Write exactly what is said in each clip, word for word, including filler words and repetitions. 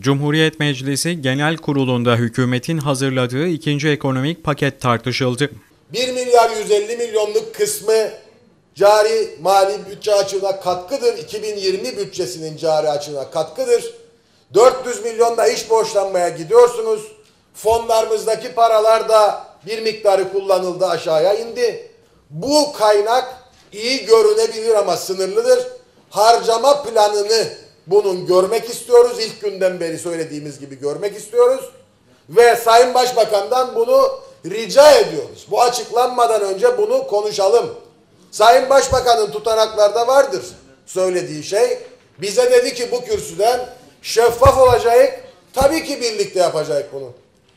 Cumhuriyet Meclisi Genel Kurulu'nda hükümetin hazırladığı ikinci ekonomik paket tartışıldı. bir milyar yüz elli milyonluk kısmı cari mali bütçe açığına katkıdır. iki bin yirmi bütçesinin cari açığına katkıdır. dört yüz milyonda iş borçlanmaya gidiyorsunuz. Fonlarımızdaki paralar da bir miktarı kullanıldı, aşağıya indi. Bu kaynak iyi görünebilir ama sınırlıdır. Harcama planını bunun görmek istiyoruz. İlk günden beri söylediğimiz gibi görmek istiyoruz. Ve Sayın Başbakan'dan bunu rica ediyoruz. Bu açıklanmadan önce bunu konuşalım. Sayın Başbakan'ın tutanaklarda vardır söylediği şey. Bize dedi ki bu kürsüden şeffaf olacak. Tabii ki birlikte yapacak bunu.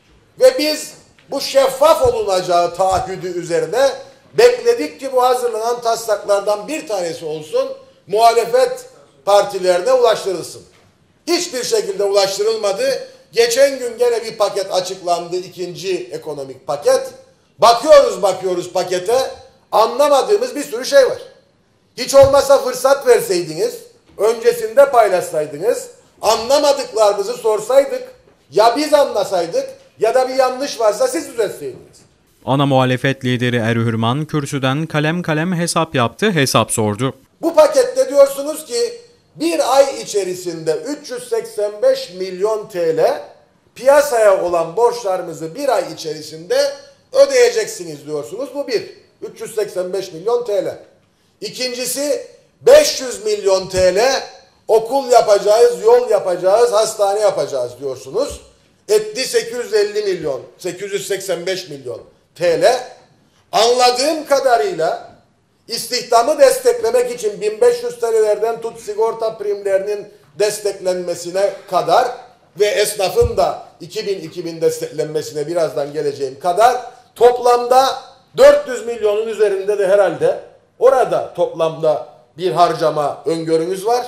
Ve biz bu şeffaf olunacağı taahhüdü üzerine bekledik ki bu hazırlanan taslaklardan bir tanesi olsun, muhalefet partilerine ulaştırılsın. Hiçbir şekilde ulaştırılmadı. Geçen gün gene bir paket açıklandı, ikinci ekonomik paket. Bakıyoruz bakıyoruz pakete, anlamadığımız bir sürü şey var. Hiç olmazsa fırsat verseydiniz, öncesinde paylaşsaydınız, anlamadıklarımızı sorsaydık, ya biz anlasaydık ya da bir yanlış varsa siz düzeltseydiniz. Ana muhalefet lideri Erhürman kürsüden kalem kalem hesap yaptı, hesap sordu. Bu pakette diyorsunuz ki bir ay içerisinde üç yüz seksen beş milyon T L piyasaya olan borçlarımızı bir ay içerisinde ödeyeceksiniz diyorsunuz. Bu bir. üç yüz seksen beş milyon T L. İkincisi beş yüz milyon T L okul yapacağız, yol yapacağız, hastane yapacağız diyorsunuz. Etti sekiz yüz elli milyon, sekiz yüz seksen beş milyon T L. Anladığım kadarıyla İstihdamı desteklemek için bin beş yüz T L'lerden tut sigorta primlerinin desteklenmesine kadar ve esnafın da iki bin iki bin desteklenmesine birazdan geleceğim kadar toplamda dört yüz milyonun üzerinde de herhalde orada toplamda bir harcama öngörünüz var.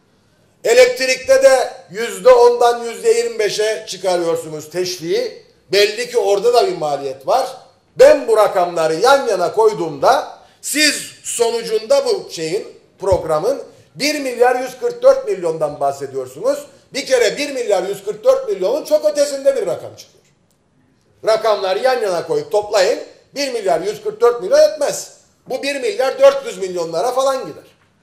Elektrikte de yüzde ondan yüzde yirmi beşe çıkarıyorsunuz teşviği. Belli ki orada da bir maliyet var. Ben bu rakamları yan yana koyduğumda siz sonucunda bu şeyin, programın bir milyar yüz kırk dört milyondan bahsediyorsunuz. Bir kere bir milyar yüz kırk dört milyonun çok ötesinde bir rakam çıkıyor. Rakamları yan yana koyup toplayın, bir milyar yüz kırk dört milyon etmez. Bu bir milyar dört yüz milyonlara falan gider.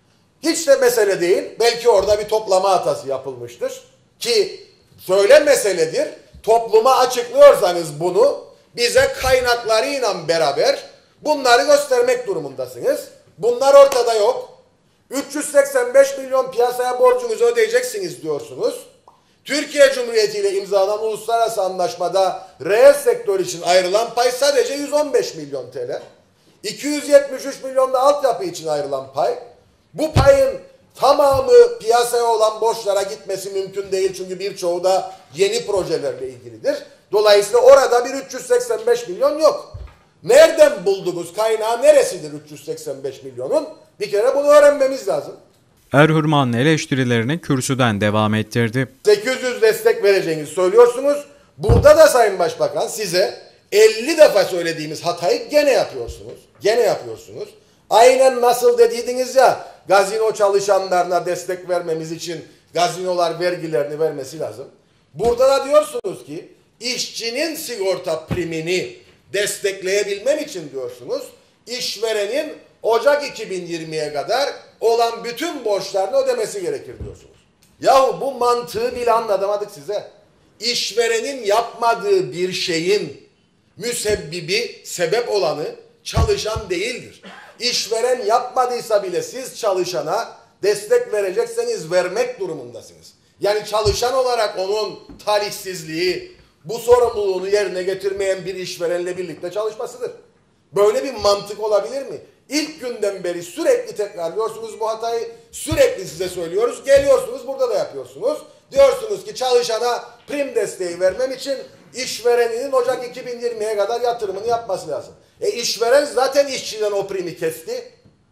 Hiç de mesele değil. Belki orada bir toplama hatası yapılmıştır. Ki söyle meseledir. Topluma açıklıyorsanız bunu bize kaynaklarıyla beraber bunları göstermek durumundasınız. Bunlar ortada yok. üç yüz seksen beş milyon piyasaya borcunuzu ödeyeceksiniz diyorsunuz. Türkiye Cumhuriyeti ile imzalanan uluslararası anlaşmada reel sektör için ayrılan pay sadece yüz on beş milyon T L. iki yüz yetmiş üç milyon da altyapı için ayrılan pay. Bu payın tamamı piyasaya olan borçlara gitmesi mümkün değil. Çünkü birçoğu da yeni projelerle ilgilidir. Dolayısıyla orada bir üç yüz seksen beş milyon yok. Nereden buldunuz? Kaynağı neresidir üç yüz seksen beş milyonun? Bir kere bunu öğrenmemiz lazım. Erhürman eleştirilerini kürsüden devam ettirdi. sekiz yüz destek vereceğinizi söylüyorsunuz. Burada da Sayın Başbakan size elli defa söylediğimiz hatayı gene yapıyorsunuz. Gene yapıyorsunuz. Aynen nasıl dediydiniz ya, gazino çalışanlarına destek vermemiz için gazinolar vergilerini vermesi lazım. Burada da diyorsunuz ki işçinin sigorta primini destekleyebilmem için diyorsunuz, işverenin Ocak iki bin yirmiye kadar olan bütün borçlarını ödemesi gerekir diyorsunuz. Yahu bu mantığı bile anlatamadık size. İşverenin yapmadığı bir şeyin müsebbibi, sebep olanı çalışan değildir. İşveren yapmadıysa bile siz çalışana destek verecekseniz vermek durumundasınız. Yani çalışan olarak onun talihsizliği, bu sorumluluğunu yerine getirmeyen bir işverenle birlikte çalışmasıdır. Böyle bir mantık olabilir mi? İlk günden beri sürekli tekrarlıyorsunuz bu hatayı. Sürekli size söylüyoruz. Geliyorsunuz burada da yapıyorsunuz. Diyorsunuz ki çalışana prim desteği vermem için işvereninin Ocak iki bin yirmiye kadar yatırımını yapması lazım. E işveren zaten işçiden o primi kesti.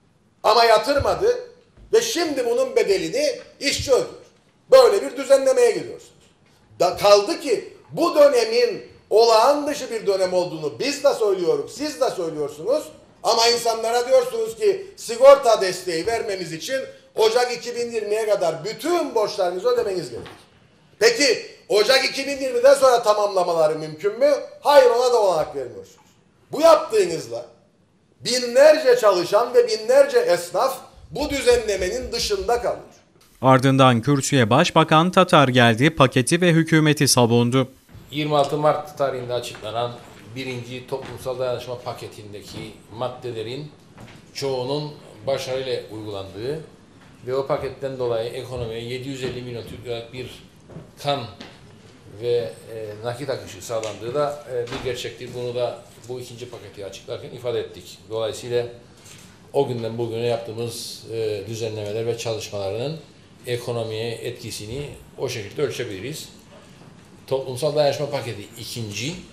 Ama yatırmadı. Ve şimdi bunun bedelini işçi ödüyor. Böyle bir düzenlemeye gidiyorsunuz. Da kaldı ki bu dönemin olağan dışı bir dönem olduğunu biz de söylüyoruz, siz de söylüyorsunuz. Ama insanlara diyorsunuz ki sigorta desteği vermemiz için Ocak iki bin yirmiye kadar bütün borçlarınızı ödemeniz gerekir. Peki Ocak iki bin yirmiden sonra tamamlamaları mümkün mü? Hayır, ona da olanak vermiyorsunuz. Bu yaptığınızla binlerce çalışan ve binlerce esnaf bu düzenlemenin dışında kalıyor. Ardından kürsüye Başbakan Tatar geldi, paketi ve hükümeti savundu. yirmi altı Mart tarihinde açıklanan birinci toplumsal dayanışma paketindeki maddelerin çoğunun başarıyla uygulandığı ve o paketten dolayı ekonomiye yedi yüz elli milyon Türk liralık bir kan ve e, nakit akışı sağlandığı da e, bir gerçektir. Bunu da bu ikinci paketi açıklarken ifade ettik. Dolayısıyla o günden bugüne yaptığımız e, düzenlemeler ve çalışmalarının ekonomiye etkisini o şekilde ölçebiliriz. Toplumsal dayanışma paketi ikinci e,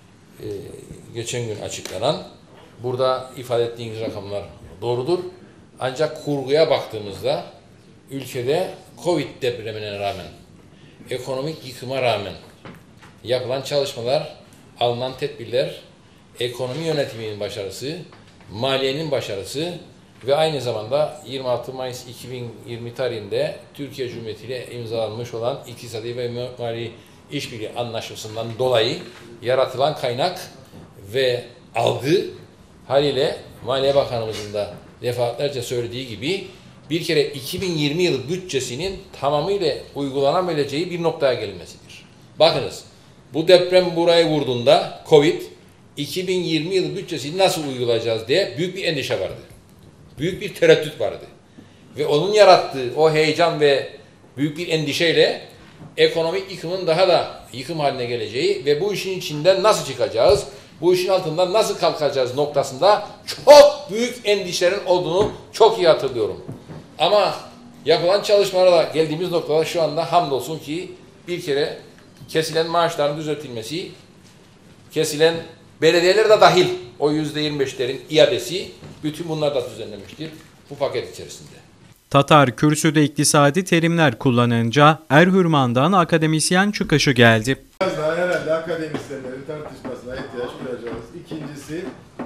geçen gün açıklanan, burada ifade ettiğiniz rakamlar doğrudur. Ancak kurguya baktığımızda ülkede Covid depremine rağmen, ekonomik yıkıma rağmen yapılan çalışmalar, alınan tedbirler, ekonomi yönetiminin başarısı, maliyenin başarısı ve aynı zamanda yirmi altı Mayıs iki bin yirmi tarihinde Türkiye Cumhuriyeti ile imzalanmış olan İktisadi ve Mali İşbirliği Anlaşması'ndan dolayı yaratılan kaynak ve algı haliyle Maliye Bakanımızın da defaatlerce söylediği gibi bir kere iki bin yirmi yılı bütçesinin tamamıyla uygulanabileceği bir noktaya gelinmesidir. Bakınız, bu deprem burayı vurduğunda Covid, iki bin yirmi yılı bütçesini nasıl uygulayacağız diye büyük bir endişe vardı. Büyük bir tereddüt vardı. Ve onun yarattığı o heyecan ve büyük bir endişeyle ekonomik yıkımın daha da yıkım haline geleceği ve bu işin içinden nasıl çıkacağız, bu işin altından nasıl kalkacağız noktasında çok büyük endişelerin olduğunu çok iyi hatırlıyorum. Ama yapılan çalışmalara geldiğimiz noktada şu anda hamdolsun ki bir kere kesilen maaşların düzeltilmesi, kesilen belediyeler de dahil o yüzde yirmi beşlerin iadesi, bütün bunlar da düzenlenmiştir bu paket içerisinde. Tatar kürsüde iktisadi terimler kullanınca Erhürman'dan akademisyen çıkışı geldi. Biraz daha herhalde akademisyenlerin tartışmasına ihtiyaç duyacağız. İkincisi,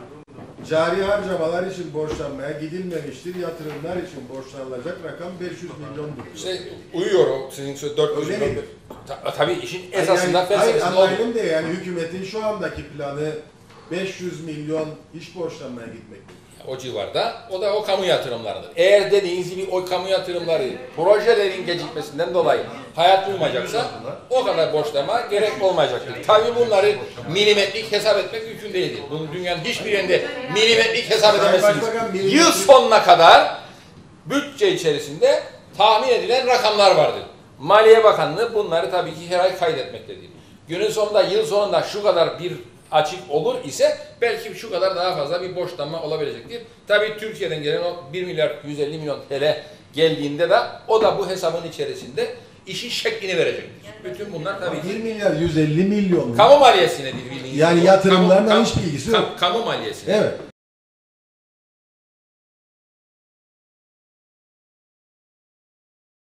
cari harcamalar için borçlanmaya gidilmemiştir. Yatırımlar için borçlanılacak rakam beş yüz milyondur. İşte uyuyor o sizin söz dört yüz Öyle milyon. midir? Ta, tabii işin esasında yani, felsefesinde hayır, oldu. anlayalım diye yani hükümetin şu andaki planı beş yüz milyon iş borçlanmaya gitmektir. O civarda. O da o kamu yatırımlarıdır. Eğer dediğiniz gibi o kamu yatırımları projelerin gecikmesinden dolayı hayat bulmayacaksa o kadar borçlama gerek olmayacaktır. Tabii bunları milimetrik hesap etmek mümkün değildir. Bunun dünyanın hiçbir yerinde milimetrik hesap edemezsiniz. Yıl sonuna kadar bütçe içerisinde tahmin edilen rakamlar vardır. Maliye Bakanlığı bunları tabii ki her ay kaydetmektedir. Günün sonunda, yıl sonunda şu kadar bir açık olur ise belki şu kadar daha fazla bir borçlanma olabilecektir. Tabii Türkiye'den gelen o bir milyar yüz elli milyon T L geldiğinde de o da bu hesabın içerisinde işin şeklini verecektir. Bütün bunlar tabii ki bir milyar yüz elli milyon. kamu maliyesinedir bildiğiniz Yani gibi. yatırımlarla Kamu- hiçbir ilgisi kamu- yok. Kamu maliyesine. Evet.